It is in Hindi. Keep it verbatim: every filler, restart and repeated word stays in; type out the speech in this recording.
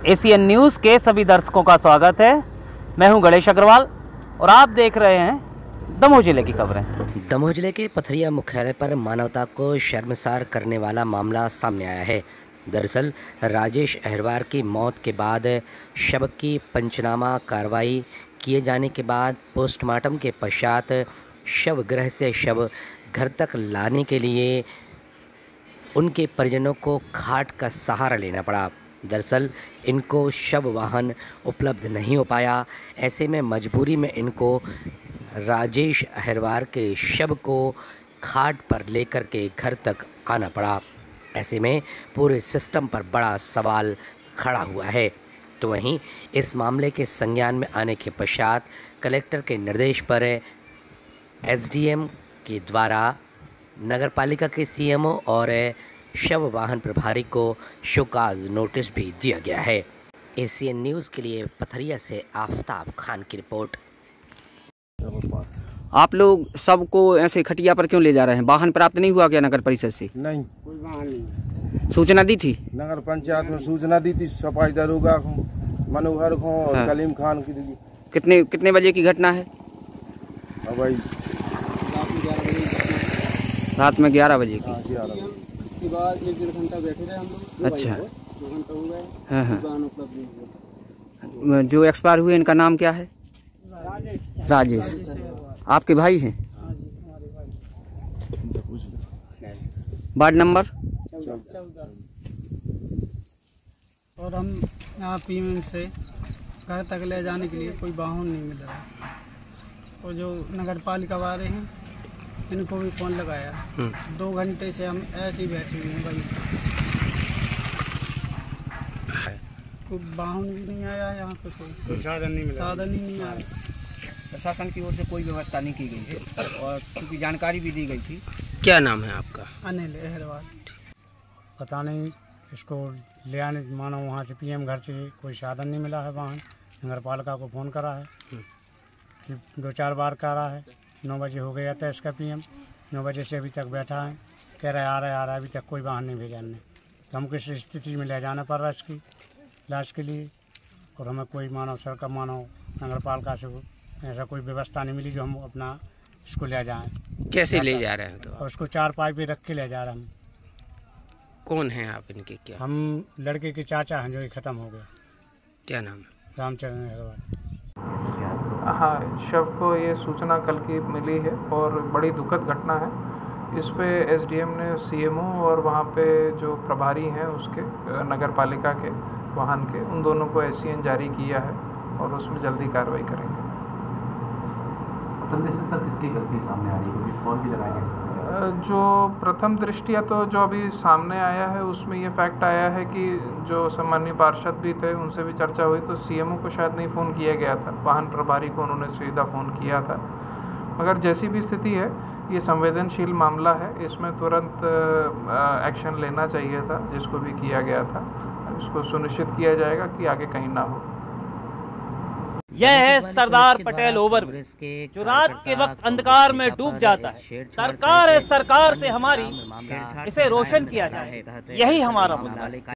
एसीएन न्यूज़ के सभी दर्शकों का स्वागत है। मैं हूं गणेश अग्रवाल और आप देख रहे हैं दमोह जिले की खबरें। दमोह जिले के पथरिया मुख्यालय पर मानवता को शर्मसार करने वाला मामला सामने आया है। दरअसल राजेश अहिरवार की मौत के बाद शव की पंचनामा कार्रवाई किए जाने के बाद पोस्टमार्टम के पश्चात शव गृह से शव घर तक लाने के लिए उनके परिजनों को खाट का सहारा लेना पड़ा। दरअसल इनको शव वाहन उपलब्ध नहीं हो पाया। ऐसे में मजबूरी में इनको राजेश अहिरवार के शव को खाट पर लेकर के घर तक आना पड़ा। ऐसे में पूरे सिस्टम पर बड़ा सवाल खड़ा हुआ है। तो वहीं इस मामले के संज्ञान में आने के पश्चात कलेक्टर के निर्देश पर एसडीएम के द्वारा नगरपालिका के सीएमओ और शव वाहन प्रभारी को शोकाज नोटिस भी दिया गया है। एसीएन न्यूज़ के लिए पथरिया से आफताब खान की रिपोर्ट। आप लोग सबको ऐसे खटिया पर क्यों ले जा रहे हैं? वाहन प्राप्त नहीं हुआ क्या नगर परिषद से? नहीं, कोई वाहन नहीं। सूचना दी थी? नगर पंचायत में सूचना दी थी, सफाई दरोगा को, मनोहर को और हाँ। कलीम खान की दी। कितने कितने बजे की घटना है? भाई रात में ग्यारह बजे की। हाँ, ग्यारह बजे के बाद एक डेढ़ घंटा बैठे रहे हम लोग। अच्छा, दो घंटा हो गए। हाँ हाँ। वाहन उपलब्ध नहीं हुआ। जो एक्सपायर हुए इनका नाम क्या है? राजेश। आपके भाई हैं? Ward number? और हम यहाँ पीएम से घर तक ले जाने के लिए कोई वाहन नहीं मिल रहा। और जो नगर पालिका वाले हैं इनको भी फोन लगाया, दो घंटे से हम ऐसे ही बैठे हुए हैं भाई। कोई वाहन भी नहीं आया यहाँ पे, कोई साधन नहीं मिला, साधन ही नहीं आया। प्रशासन की ओर से कोई व्यवस्था नहीं की गई है और क्योंकि जानकारी भी दी गई थी। क्या नाम है आपका? अनिल अहिरवार। पता नहीं इसको ले आने, मानो वहाँ से पीएम घर से कोई साधन नहीं मिला है। वाहन नगर पालिका को फ़ोन करा है कि दो चार बार करा है। नौ बजे हो गया था इसका पीएम, नौ बजे से अभी तक बैठा है, कह रहा है आ रहा है आ रहा है, अभी तक कोई वाहन नहीं भेजा हमने। तो हमको इस स्थिति में ले जाना पड़ रहा है इसकी इलाज के लिए। और हमें कोई मानव सरकार मानव नगर पालिका से ऐसा कोई व्यवस्था नहीं मिली जो हम अपना इसको ले जाएं। कैसे ले जा रहे हैं? तो और उसको चार पाई पे रख के ले जा रहे हैं हम। कौन हैं आप इनके? क्या हम लड़के के चाचा हैं जो ये ख़त्म हो गया। क्या नाम है? रामचरण अहिरवार। हाँ, शव को ये सूचना कल की मिली है और बड़ी दुखद घटना है। इस पे एसडीएम ने सीएमओ और वहाँ पे जो प्रभारी हैं उसके नगर पालिका के वाहन के, उन दोनों को एससीएन जारी किया है और उसमें जल्दी कार्रवाई करेंगे। सर किसकी गलती सामने आ रही है? कौन भी लगाया गया? जो प्रथम दृष्टिया तो जो अभी सामने आया है उसमें ये फैक्ट आया है कि जो सम्मानीय पार्षद भी थे उनसे भी चर्चा हुई तो सीएमओ को शायद नहीं फ़ोन किया गया था, वाहन प्रभारी को उन्होंने सीधा फ़ोन किया था। मगर जैसी भी स्थिति है ये संवेदनशील मामला है, इसमें तुरंत एक्शन लेना चाहिए था जिसको भी किया गया था। इसको सुनिश्चित किया जाएगा कि आगे कहीं ना हो। यह है सरदार पटेल ओवरब्रिज जो रात के वक्त अंधकार में डूब जाता है। सरकार है सरकार से हमारी, इसे रोशन किया जाए, यही हमारा मुद्दा है।